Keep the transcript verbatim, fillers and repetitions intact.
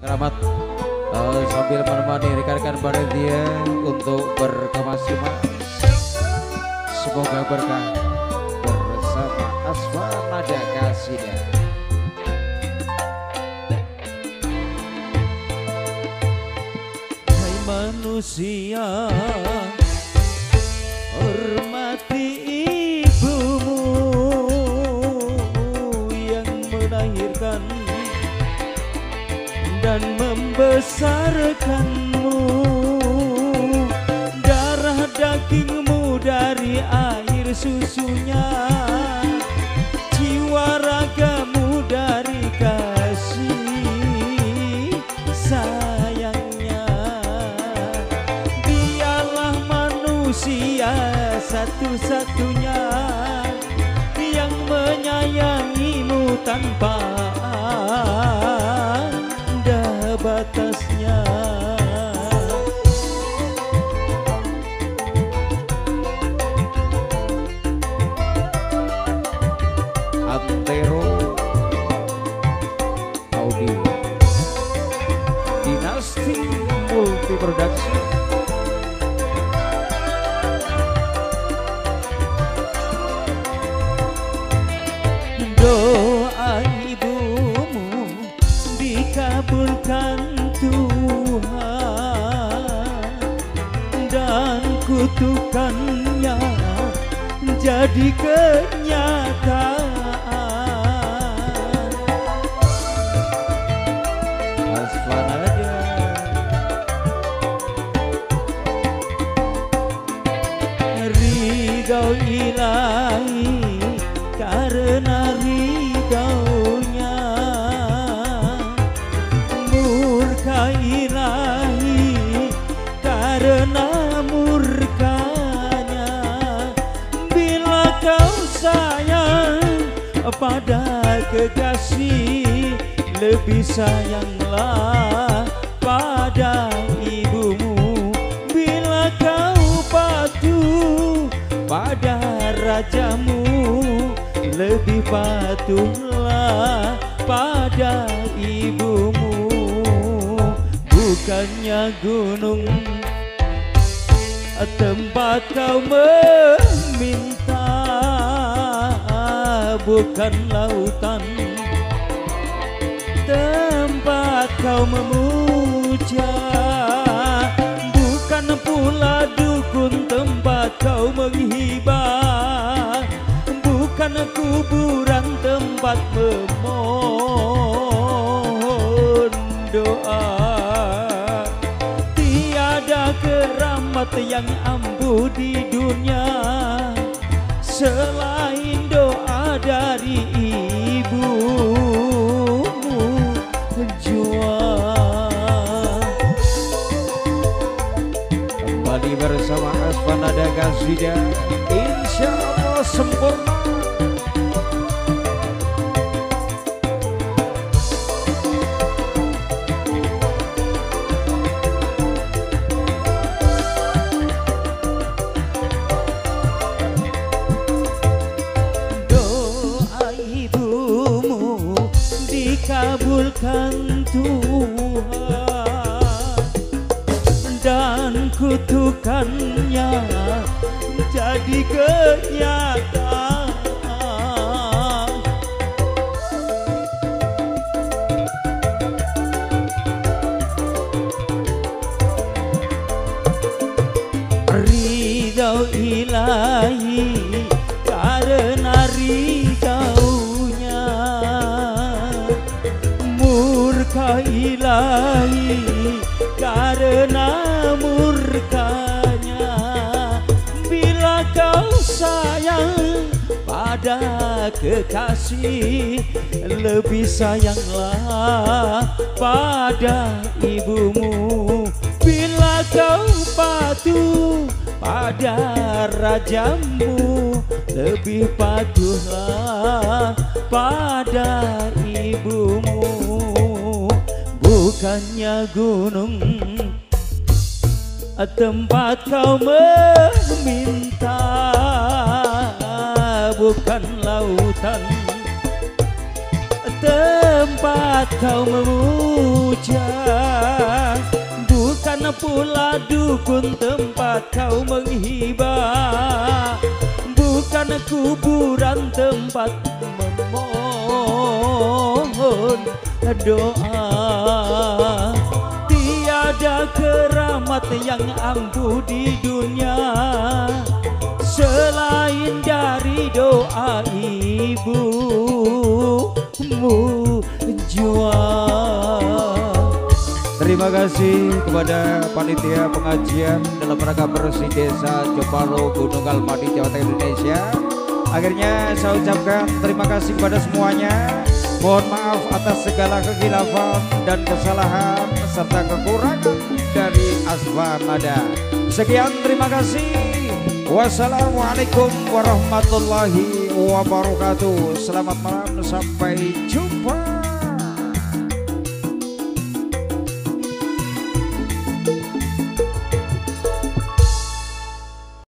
Keramat uh, sambil menemani rekan-rekan panitia untuk berkemasiman. Semoga berkah bersama Asfa Nada Kasida. Hai manusia, hormati ibumu yang melahirkan dan membesarkanmu. Darah dagingmu dari air susunya, jiwa ragamu dari kasih sayangnya. Dialah manusia satu-satunya yang menyayangimu tanpa ada batasnya. Antero Audio Dinasti Multi Production. Doa ibumu dikabulkan Tuhan dan kutukannya jadi kenyataan. Asfa Nada ridho ilahi, karena ridhonya murka ilahi, karena murkanya. Bila kau sayang pada kekasih, lebih sayanglah pada ibumu. Bila kau patuh pada rajamu, lebih patuhlah pada ibumu. Bukannya gunung tempat kau meminta, bukan lautan tempat kau memuja, bukan pula dukun tempat kau menghibah, bukan kuburan tempat memohon doa. Tiada keramat yang ampuh di dunia selain doa dari ibumu jua. kembali bersama Asfa Nada Kasida, insya Allah sempurna. Kabulkan Tuhan dan kutukannya jadi kenyataan. Ridho ilahi, karena ridhonya murka ilahi, karena murkanya. Bila kau sayang pada kekasih, lebih sayanglah pada ibumu. Bila kau patuh pada rajamu, lebih patuhlah pada ibumu. Bukannya gunung tempat kau meminta, bukan lautan tempat kau memuja, bukan pula dukun tempat kau menghibah, bukan kuburan tempat memohon doa. Tiada keramat yang ampuh di dunia selain dari doa ibumu jua. Terima kasih kepada panitia pengajian dalam rangka bersih desa Jeparo Gunung Kalmadi Jawa Tengah Indonesia. Akhirnya saya ucapkan terima kasih kepada semuanya. Mohon maaf atas segala kekhilafan dan kesalahan serta kekurangan dari Asfanada. Sekian, terima kasih. Wassalamualaikum warahmatullahi wabarakatuh. Selamat malam, sampai jumpa.